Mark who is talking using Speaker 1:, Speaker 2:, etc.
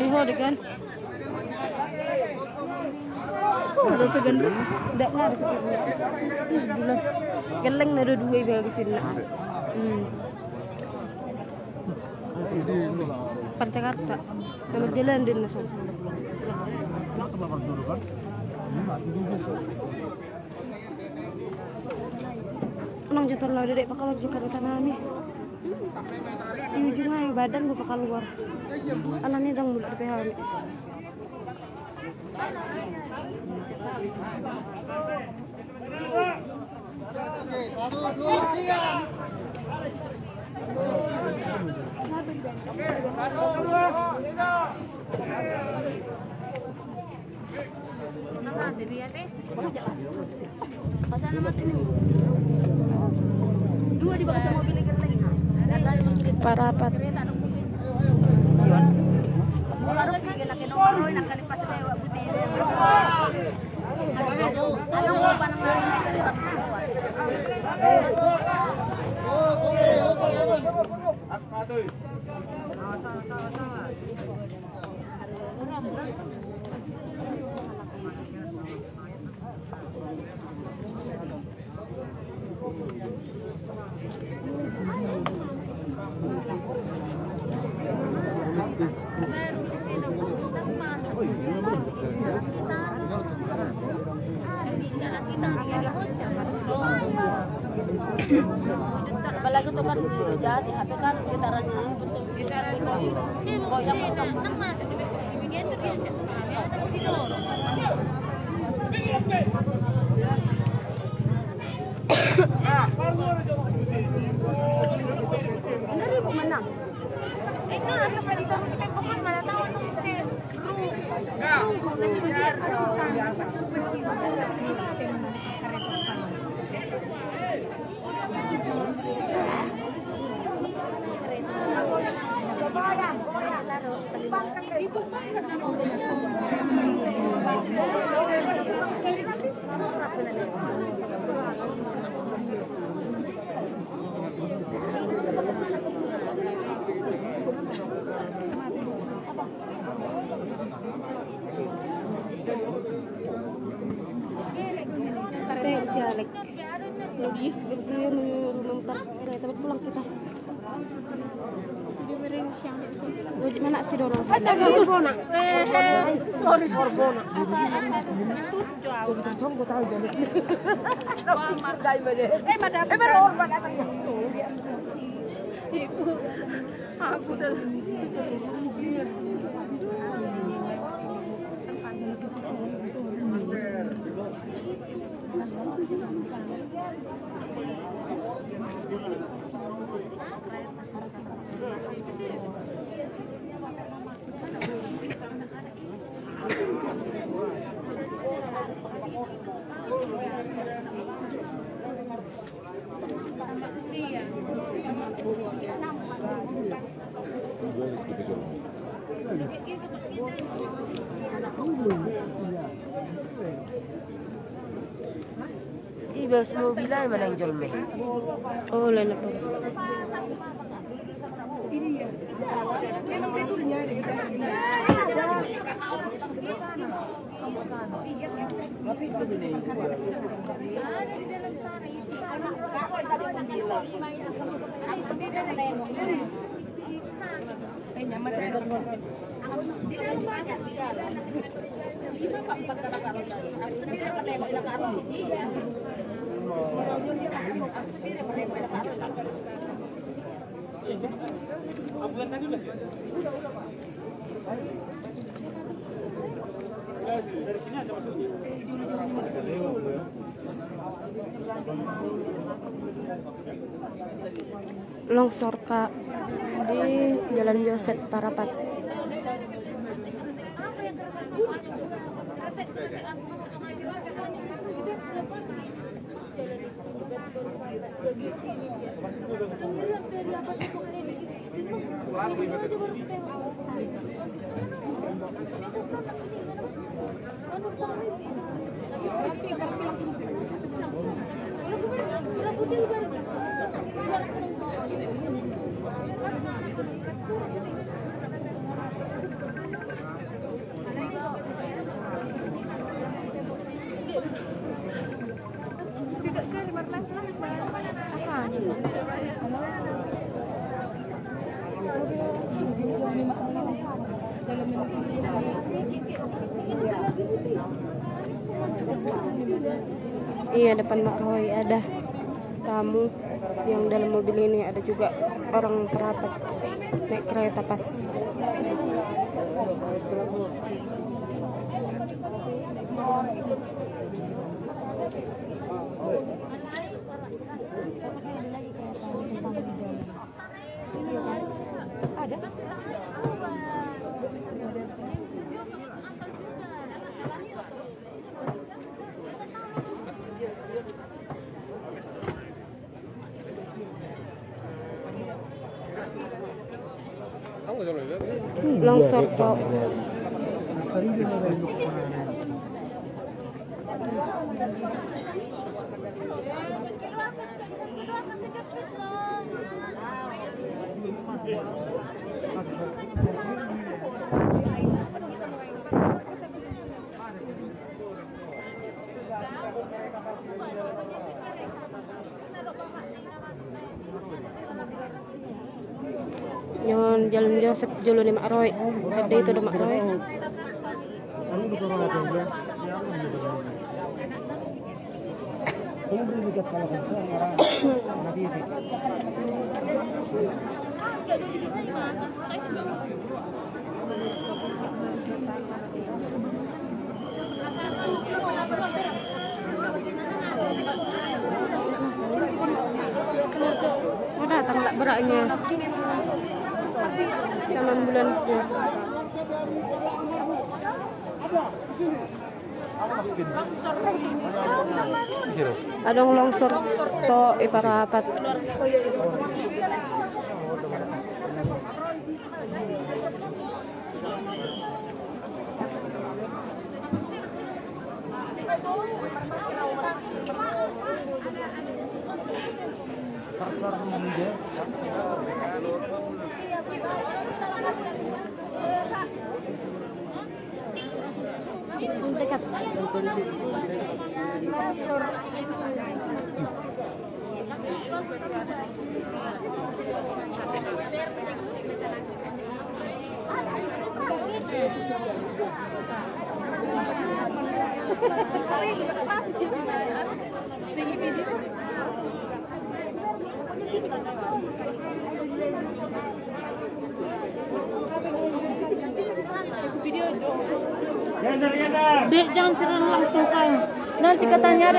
Speaker 1: Seho deh kan. Ada segandung. Enggak ada sebenarnya. Geleng ada dua bagi sini. Pancakarta. Kalau jalan di Naso. Nang jatuh lah dedek bakal juga tanami. Di ujungnya badan gue bakal keluar. Anaknya dang mulut PH.
Speaker 2: Nama dilihat deh. Jelas. Pasal nama ini. Dua di bawah mobil kereta.
Speaker 1: Parapat.
Speaker 2: Kalau sih laki nomor nak kali pas lewat putih. Ayo panang apalagi itu kan jadi HP kan gitarannya betul gitaran goyang betul masih di bagian itu dia ada video dari pemenang itu atau cerita kita bukan mana tahu si kru nasi biar lebih pulang kita diberi siang itu mana sih dorong Borbona sorry Borbona itu jauh tersong gue tahu jadi madam Borbona itu aku udah
Speaker 3: Bos mobilnya mana yang jolme?
Speaker 1: Oh, lain apa?
Speaker 4: Dari sini ada masuknya.
Speaker 1: Longsor Kak di Jalan Josep Parapat. Iya, depan Mak Roy ada tamu yang dalam mobil ini, ada juga orang perapat naik kereta pas. Ada? Longsor kok. Yon Jalan Joseph dulu nih Mak Roy. Tadi itu udah Mak Roy. Oh, datang tak beraknya sama ambulansnya. Ada longsor to iparapat. Dekat.
Speaker 2: Dek, jangan siram langsung kau. Nanti katanya